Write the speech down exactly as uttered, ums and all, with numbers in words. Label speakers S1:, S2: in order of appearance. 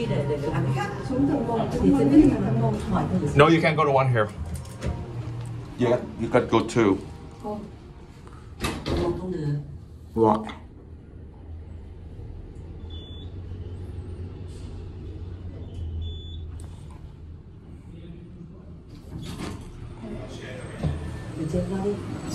S1: để để làm cái khác xuống tầng một thì sẽ biết là tầng một hỏi thử.
S2: No, you can't go to one here. Yeah, you got to go two.
S1: Không. Tầng một không được.
S2: Why?
S1: Mình trên qua đi.